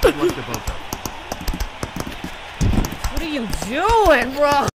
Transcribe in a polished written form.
Good luck to both of you. What are you doing, bro?